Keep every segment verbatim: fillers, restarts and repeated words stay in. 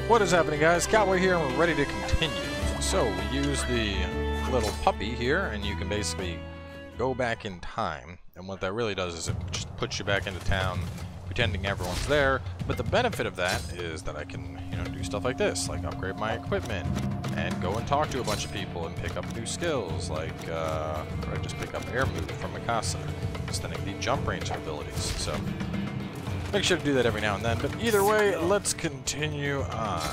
What is happening, guys? Cowboy here, and we're ready to continue. So, we use the little puppy here, and you can basically go back in time. And what that really does is it just puts you back into town, pretending everyone's there. But the benefit of that is that I can, you know, do stuff like this, like upgrade my equipment, and go and talk to a bunch of people and pick up new skills, like, uh, or I just pick up Air Move from Mikasa, extending the jump range abilities. So, make sure to do that every now and then, but either way, let's continue on.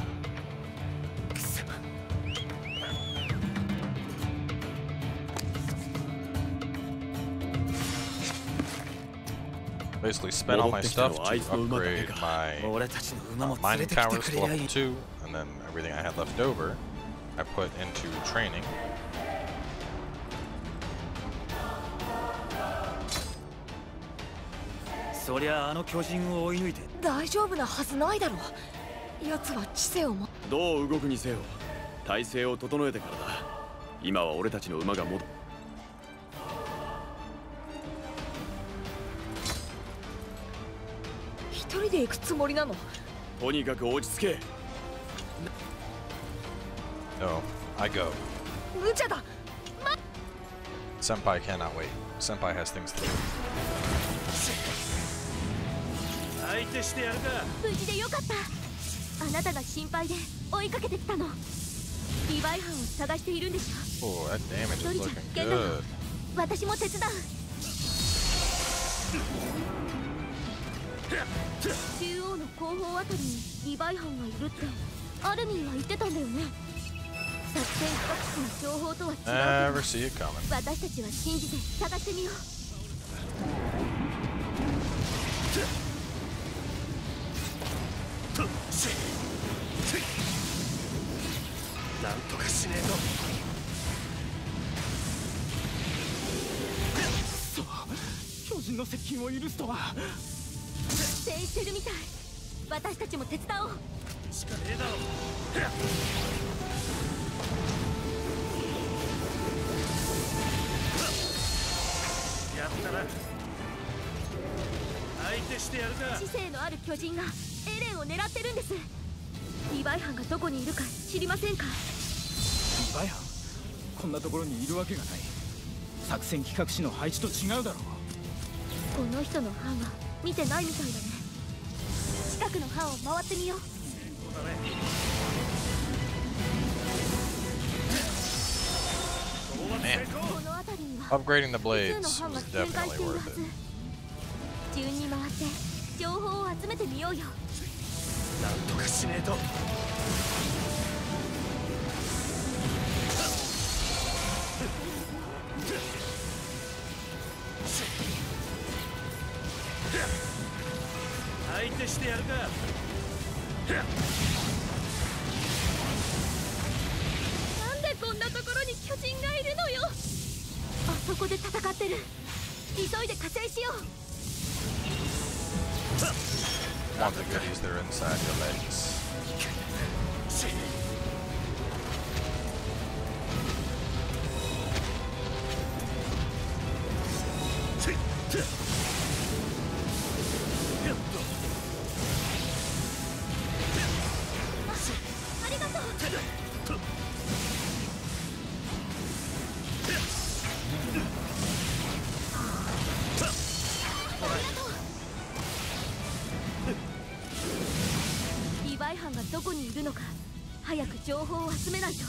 Basically spent all my stuff to upgrade my uh, mining towers to level two, and then everything I had left over I put into training. そりゃあの巨人を追い抜いて大丈夫なはずないだろう。奴は知性をもどう動くにせよ体勢を整えてからだ。今は俺たちの馬が戻る。 一人で行くつもりなの？ とにかく落ち着け。 No, I go. 無茶だ。 Senpai cannot wait. Senpai has things to do. 相手してやるか。 無事でよかった。あなたが心配で追いかけてきたの。リヴァイ班を探しているんでしょ。 Oh, that damage is 一人じゃ looking 危険だよ。 good. 私も手伝う。中央の後方あたりにリヴァイ班がいるってアルミンは言ってたんだよね。作戦各地の情報とは違うけど、 Never see it coming. 私たちは信じて探してみよう。 なんとかしねえと。そう、巨人の接近を許すとは。 苦戦してるみたい。私たちも手伝おう。 しかねえだろ。やったな。相手してやるか。 知性のある巨人がエレンを狙ってるんです。リヴァイ班がどこにいるか知りませんか？ リヴァイ班こんなところにいるわけがない。作戦企画士の配置と違うだろう。 この人の班は見てないみたいだね。近くの班を回ってみよう。 そうだね。 この辺りには Upgrading the 複 blades 数の班 was が展開 definitely しているは worth ず。 it. 順に回って情報を集めてみようよ。 なんとかしねえと。相手してやるか。 なんでこんなところに巨人がいるのよ。あそこで戦ってる。急いで加勢しよう。 Want the goodies, they're inside your legs. 班がどこにいるのか早く情報を集めないと。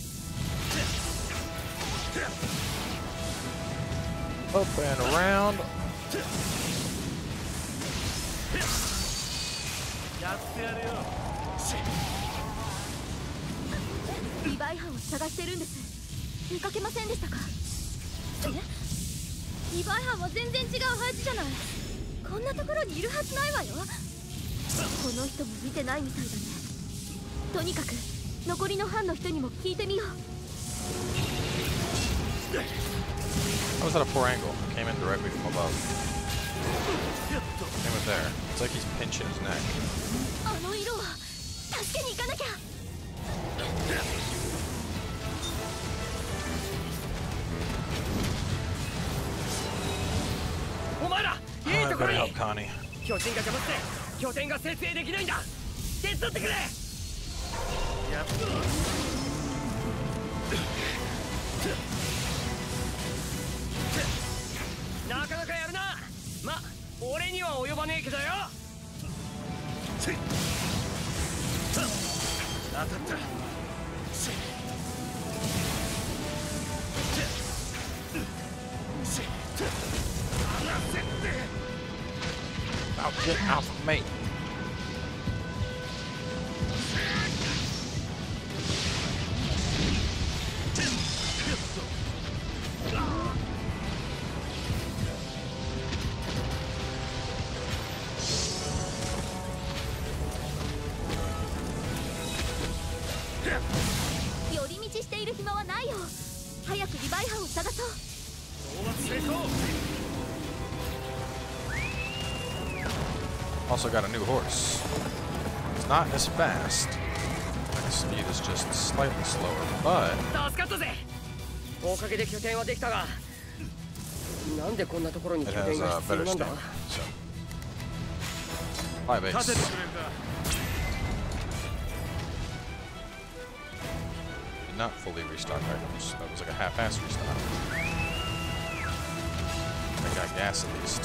Up and around. やってやるよ。 リヴァイ班を探してるんです。見かけませんでしたか？え？リヴァイ班は全然違う配置じゃない。こんなところにいるはずないわよ。この人も見てないみたいだね。とにかく残りの班の人にも聞いてみよう。 How was that a poor angle? Came in directly from above. Came in there. It's like he's pinching his neck. あの色は助けに行かなきゃ。 お前ら、いい I ところ better に。 help Connie. 巨人が邪魔して拠点が設営できないんだ。手伝ってくれ。 なかなかやるな。ま、俺には及ばねえけどよ。当たった。 Oh, get off of me. Also got a new horse. It's not as fast. The speed is just slightly slower, but 助かったぜ。おかげで拠点はできたが、なんでこんなところに it 拠 has 点が a 必要 better なんだ。 stamina. So, bye, base. Did not fully restock items. That was like a half-ass restock. I got gas at least.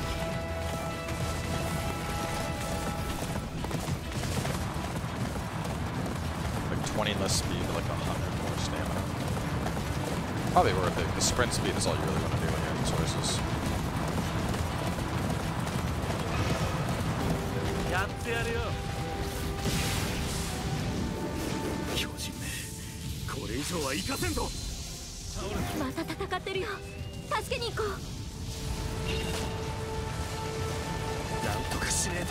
twenty less speed, like a hundred more stamina. Probably worth it, because sprint speed is all you really want to do when you're in these horses. やってやるよ。巨人め、これ以上は行かせんぞ。 また戦ってるよ。助けに行こう。 なんとかしねえと。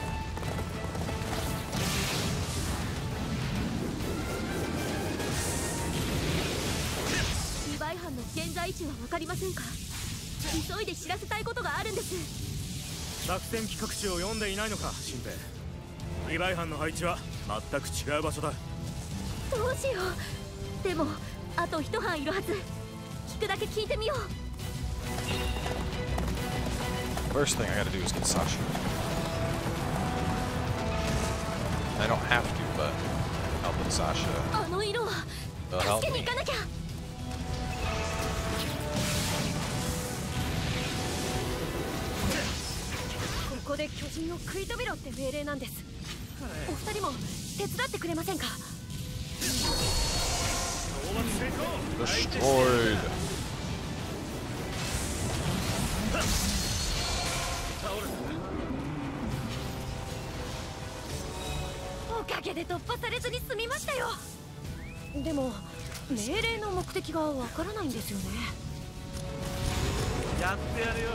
の現在位置は分かりませんか。急いで知らせたいことがあるんです。 作戦企画書を読んでいないのか、新兵。リヴァイ班の配置は全く違う場所だ。 どうしよう。でもあと一班いるはず。聞くだけ聞いてみよう。 First thing I gotta do is get Sasha. I don't have to, but help with Sasha. あの色は助けに行かなきゃ。ここで巨人を食い止めろって命令なんです。お二人も手伝ってくれませんか。 Destroyed. おかげで突破されずに済みましたよ。でも命令の目的がわからないんですよね。 やってやるよ。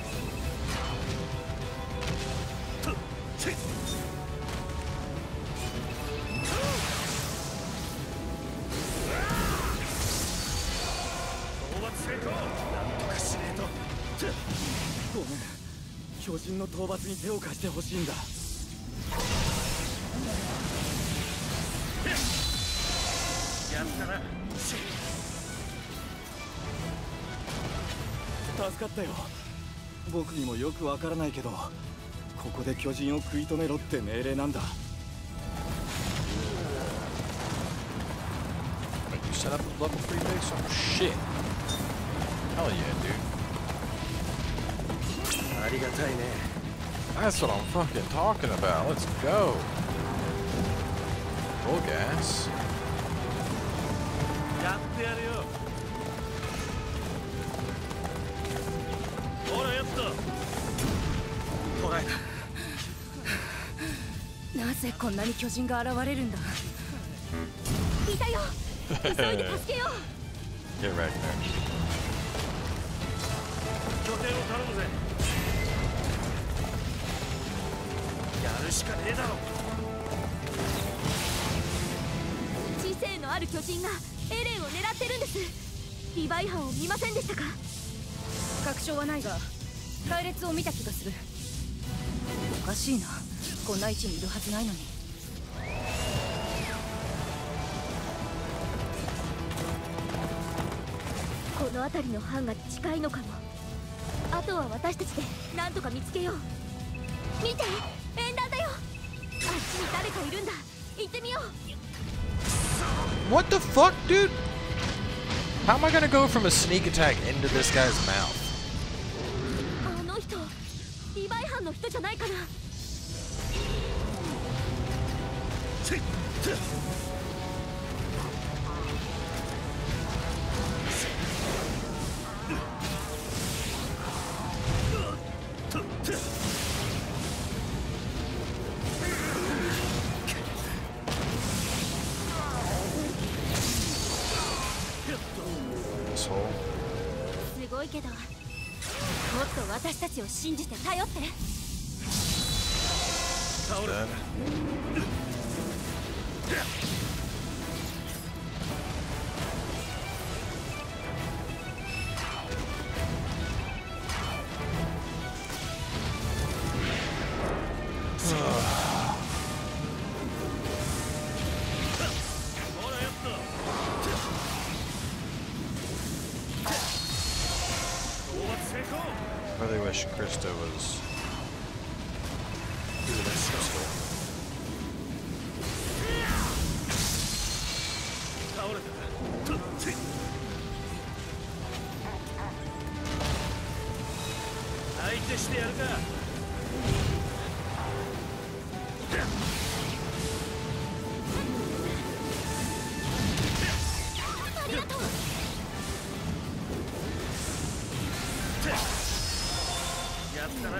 ごめん、巨人の討伐に手を貸してほしいんだ。やったな。助かったよ。僕にもよくわからないけど、ここで巨人を食い止めろって命令なんだ。 You set up a level three base? Oh shit. Hell yeah, dude. ありがたいね。 That's what I'm fucking talking about. Let's go. Full gas. やってやるよ。ほらやった。捕らえた。 なぜこんなに巨人が現れるんだ。 いたよ。急いで助けよう。 Get right there. 拠点を頼むぜ。やるしかねえだろ。 知性のある巨人がエレンを狙ってるんです。リヴァイ班を見ませんでしたか。 確証はないが隊列を見た気がする。おかしいな、こんな位置にいるはずないのに。 この辺りの班が近いのかも。あとは私たちで何とか見つけよう。見て、演壇だよ。あっちに誰かいるんだ。行ってみよう。 What the fuck, dude? How am I gonna go from a sneak attack into this guy's mouth? あの人リヴァイ班の人じゃないかな。すごいけど、もっと私たちを信じて頼って。 I really wish Krista was doing this useful. あ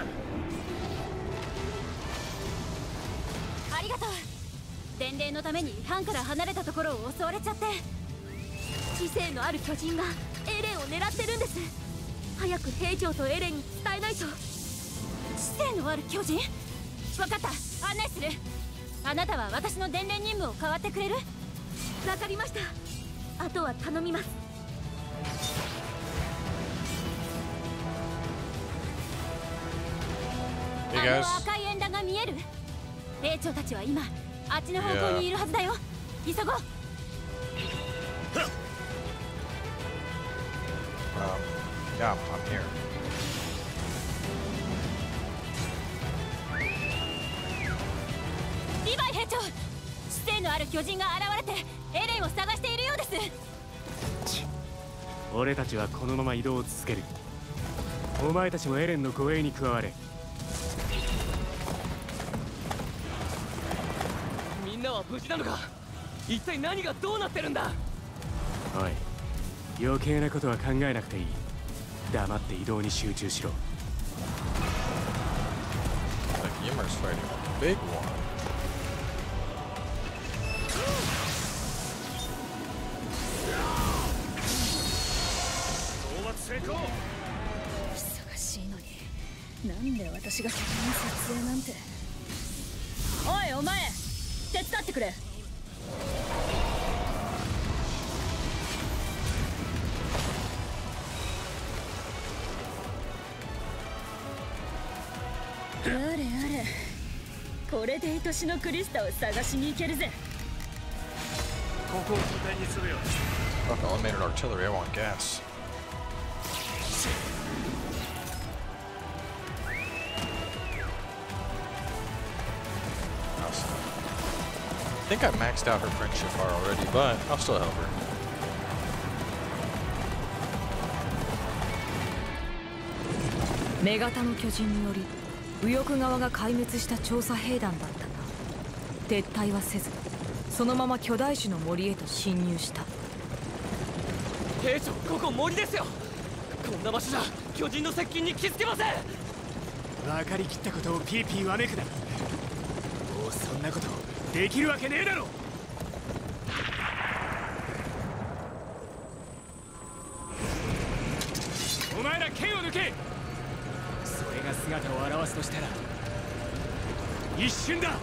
りがとう。伝令のために班から離れたところを襲われちゃって、知性のある巨人がエレンを狙ってるんです。早く兵長とエレンに伝えないと。知性のある巨人？分かった、案内する。あなたは私の伝令任務を代わってくれる？分かりました。あとは頼みます。あの赤い円盤が見える？兵長たちは今あっちの方向にいるはずだよ。急ごう。 Um, yeah, I'm here. リヴァイ兵長、知性のある巨人が現れてエレンを探しているようです。 俺たちはこのまま移動を続ける。お前たちもエレンの護衛に加われ。 みんなは無事なのか？一体何がどうなってるんだ？ おい、余計なことは考えなくていい。黙って移動に集中しろ。 Like Ymmer's fighting a big one. 忙しいのになんで私が拠点の撮影なんて。おいお前、手伝ってくれ。あれあれ、これで愛しのクリスタを探しに行けるぜ。 ここを拠点にするよ。 Fuck elevated artillery, I want gas. I think I maxed out her friendship bar already, but I'll still help her. 女型の巨人により右翼側が壊滅した調査兵団だったが、撤退はせずそのまま巨大種の森へと侵入した。 兵長、ここ森ですよ。こんな場所じゃ巨人の接近に気づけません。 分かりきったことをピーピーわめくな。もうそんなことできるわけねえだろ。お前ら剣を抜け。それが姿を現すとしたら一瞬だ。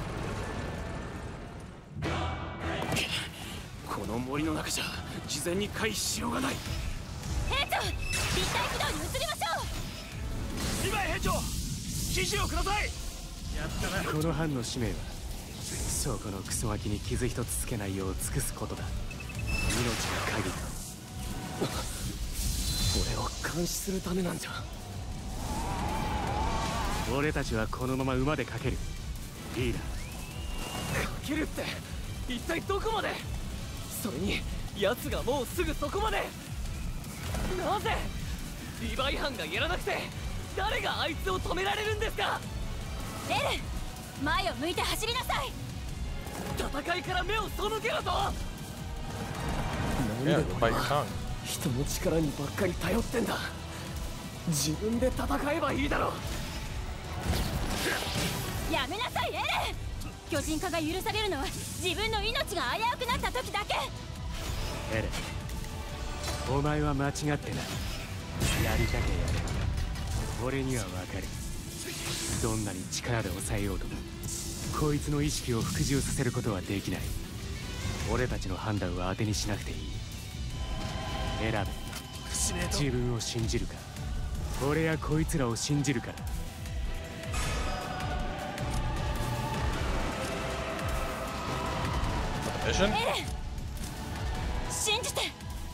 この森の中じゃ事前に回避しようがない。 兵長、立体軌道に移りましょう。 リヴァイ兵長、指示をください。やったな。 この班の使命はそこのクソガキに傷一つつけないよう尽くすことだ。命の限り。 俺を監視するためなんじゃ。 俺たちはこのまま馬でかける。リーダー。 かけるって一体どこまで？ それに奴がもうすぐそこまで。なぜリヴァイ班がやらなくて誰があいつを止められるんですか。 エレン、前を向いて走りなさい。 戦いから目を背けろと。 Yeah, bite your tongue. 人の力にばっかり頼ってんだ。自分で戦えばいいだろう。 やめなさいエレン。巨人化が許されるのは自分の命が危うくなった時だけ。 エレン、お前は間違ってない。やりたきゃやれ。俺にはわかる。どんなに力で抑えようともこいつの意識を服従させることはできない。俺たちの判断は当てにしなくていい。選べ。自分を信じるか俺やこいつらを信じるか。 エレン、 信じて。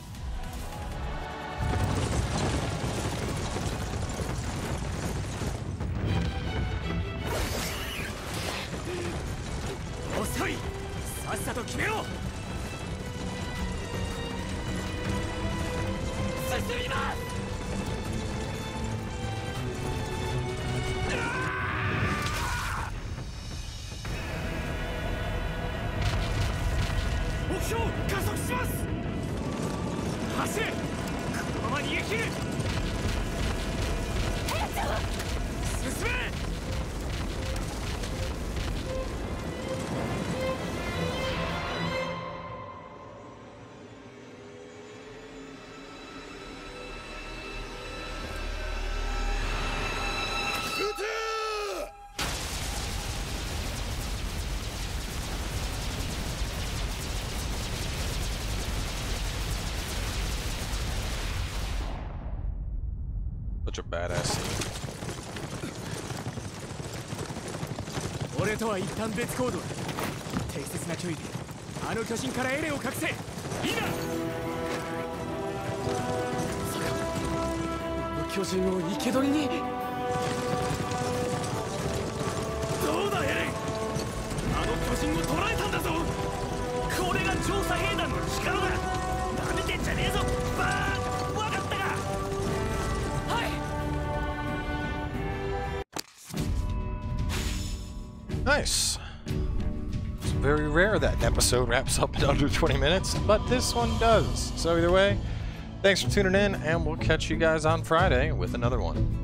遅い。さっさと決めろ。進みます。目標加速します。走れ。このまま逃げ切る。進め。 Such a badass scene. 俺とは一旦別行動だ。適切な距離であの巨人からエレンを隠せ。いいな。 あの巨人を生け捕りに。どうだエレン。あの巨人を捕らえたんだぞ。これが調査兵団の力だ。なめてんじゃねえぞバーン。分かったか。はい。 Nice. It's very rare that an episode wraps up in under twenty minutes, but this one does. So either way, thanks for tuning in, and we'll catch you guys on Friday with another one.